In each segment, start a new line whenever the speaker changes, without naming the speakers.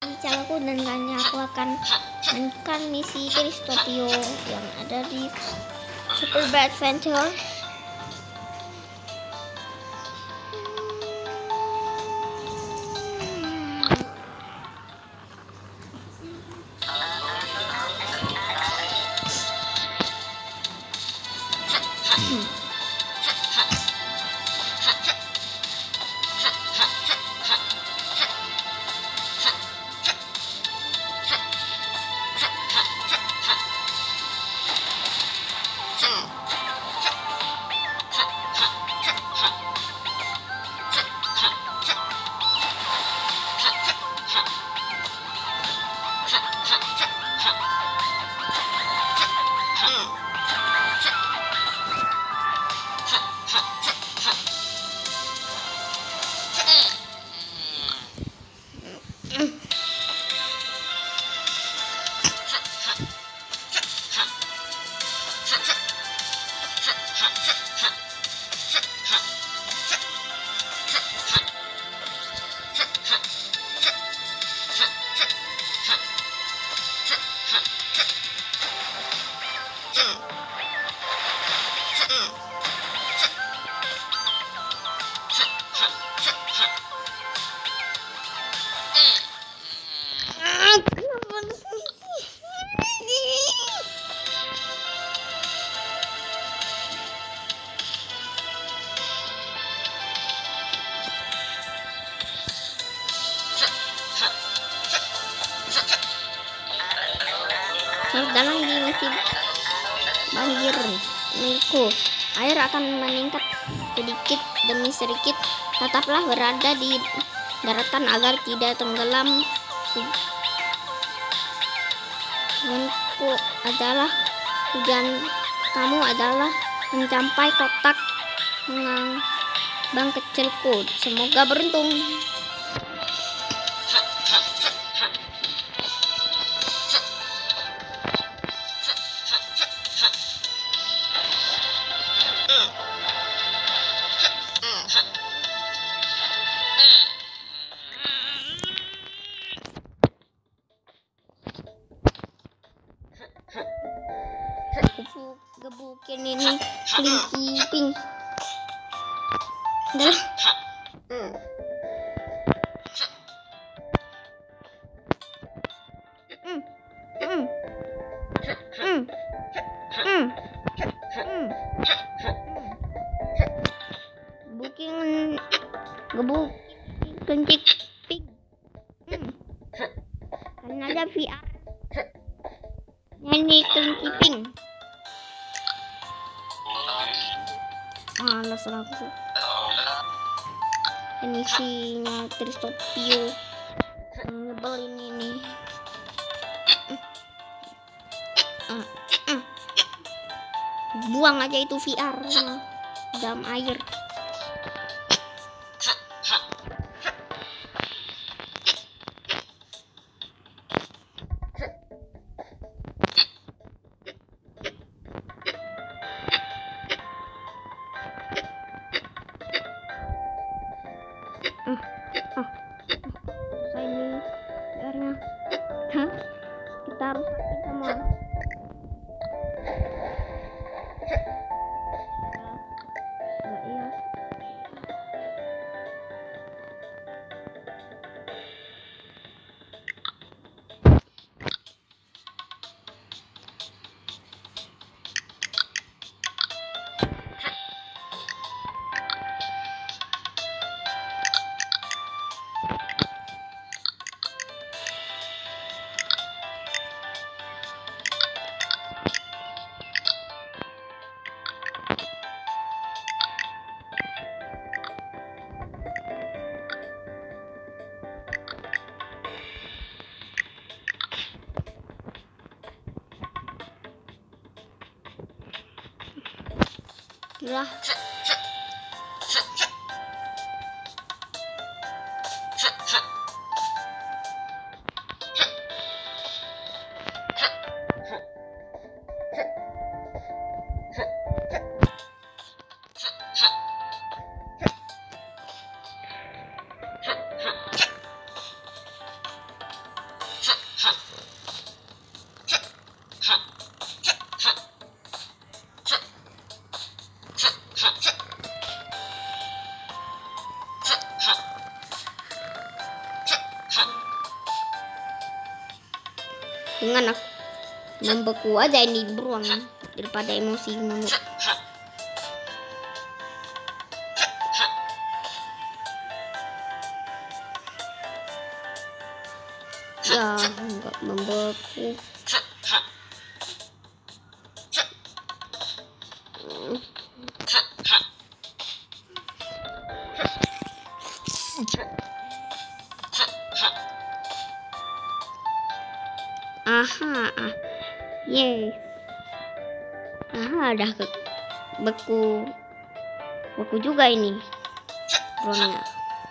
channelku, dan kali aku akan melanjutkan misi Tristopio yang ada di Super Bad Adventure. Dalam di musim banjir menurutku, air akan meningkat sedikit demi sedikit. Tetaplah berada di daratan agar tidak tenggelam. Tujuanku adalah kamu adalah mencapai kotak mengambang kecilku. Semoga beruntung. Gebukin ini Slinky Pink. Dah. Gebukin Slinky Pink. Karena ada VR. Ini Slinky Pink. Salah aku. Emisinya Tristopio nyebelin ini. Buang aja itu VR dalam air. Ini airnya. Kita harus mati semua. Iya. Lah. dengan aku membeku aja ini beruang daripada emosi mulu. Ya enggak membeku. Aha, yes. Aha, udah beku juga ini dronnya.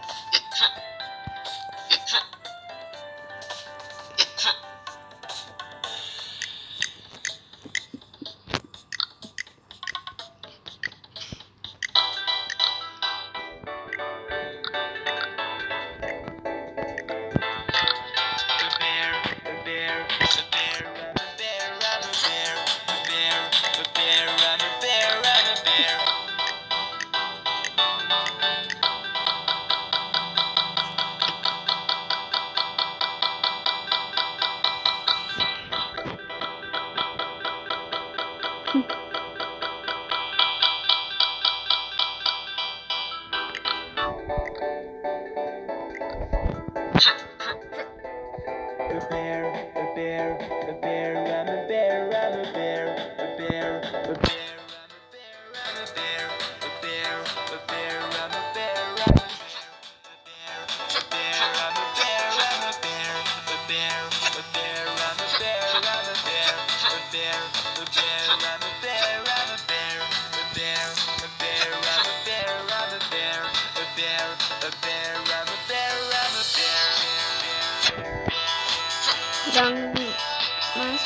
Dan mas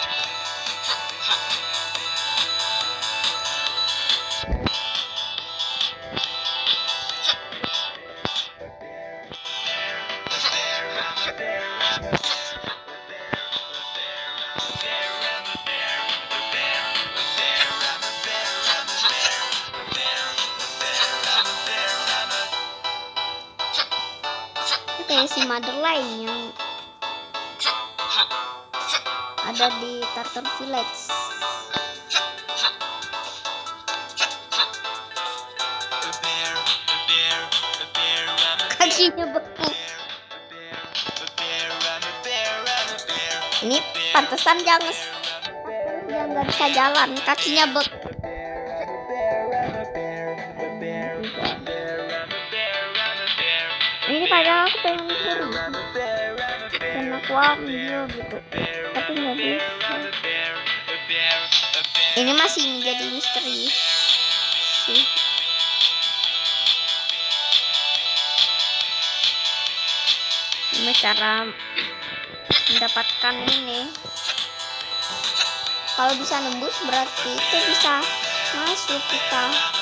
kayak si Motherline yang ada di Tartar Village. Kakinya beku. Ini pantesan jangan nggak bisa jalan, kakinya beku. Ini padahal aku pengen curi dan aku ambil gitu, tapi nggak bisa. Ini masih menjadi misteri sih. Ini cara mendapatkan ini. Kalau bisa nembus berarti itu bisa masuk kita.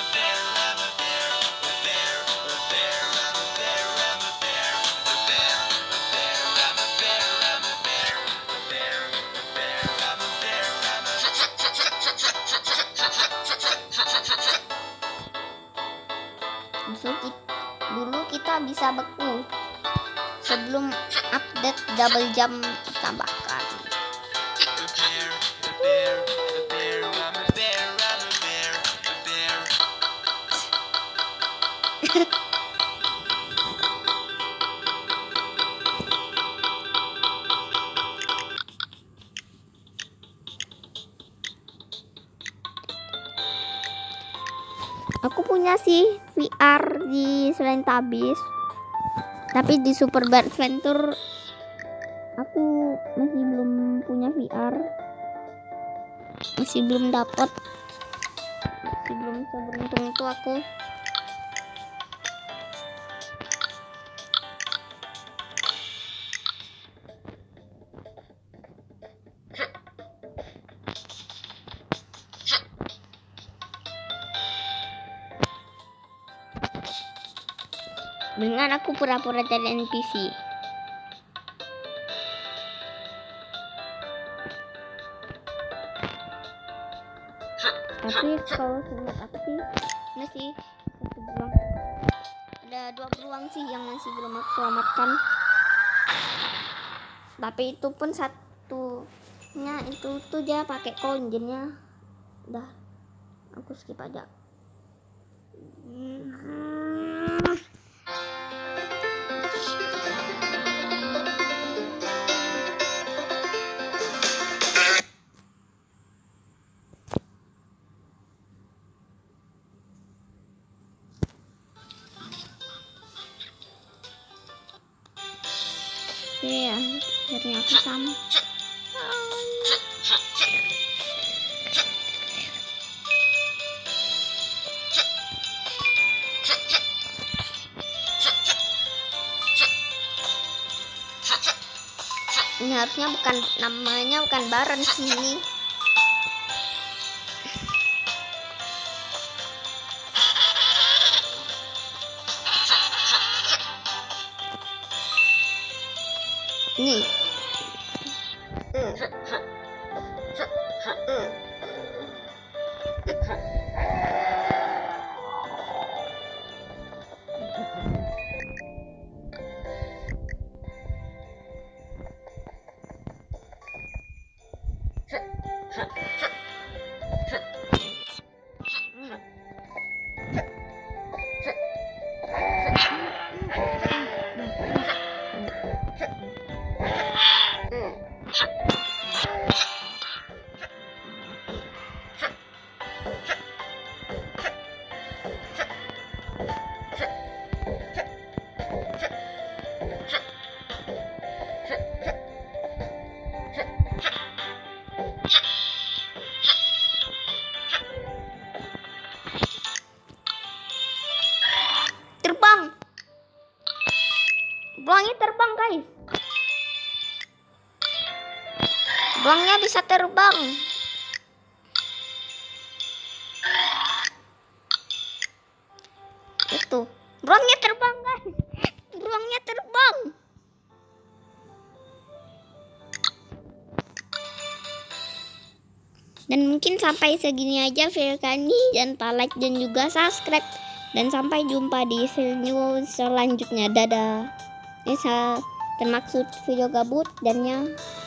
Dulu kita bisa beku sebelum update double jump tambahkan. Aku punya sih VR di selain Tabis, tapi di Super Bear Adventure aku masih belum punya VR, masih belum dapat, masih belum seberuntung itu aku. Dengan aku pura-pura jadi NPC. Tapi kalau seingat aku sih, ini sih satu beruang. Ada 2 beruang sih yang masih belum aku selamatkan. Tapi itu pun itu tuh dia pakai konjennya. Udah, aku skip aja. Ya, akhirnya aku sama. Ini harusnya namanya bukan Baron sini. Nih. Terbang. Beruangnya terbang, guys. Beruangnya bisa terbang. Itu. Beruangnya terbang, guys. Beruangnya terbang. Dan mungkin sampai segini aja video kali ini. Jangan lupa like dan juga subscribe. Dan sampai jumpa di video selanjutnya. Dadah. Ini termaksud video gabut dannya.